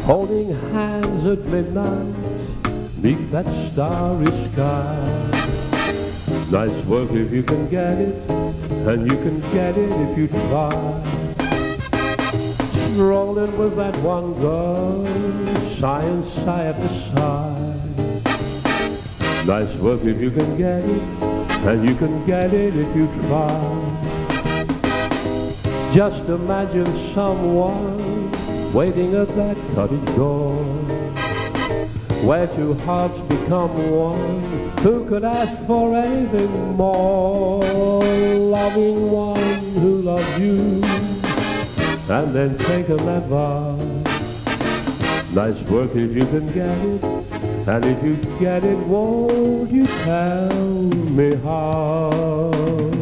holding hands at midnight, neath that starry sky. Nice work if you can get it, and you can get it if you try. Strolling with that one girl, sigh and sigh after sigh. Nice work if you can get it, and you can get it if you try. Just imagine someone waiting at that cottage door, where two hearts become one. Who could ask for anything more? Loving one who loves you, and then taking that vow. Nice work if you can get it, and if you get it, won't you tell me how?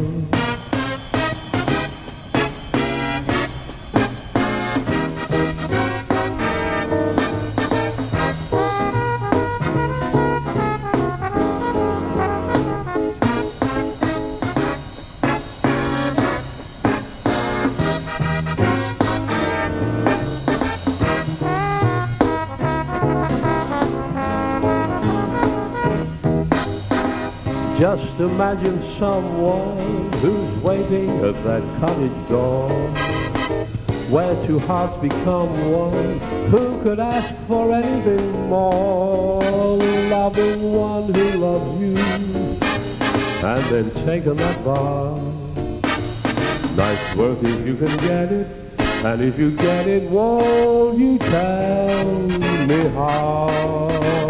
Just imagine someone who's waiting at that cottage door, where two hearts become one. Who could ask for anything more? Loving one who loves you, and then taking that vow. Nice work if you can get it, and if you get it, won't you tell me how?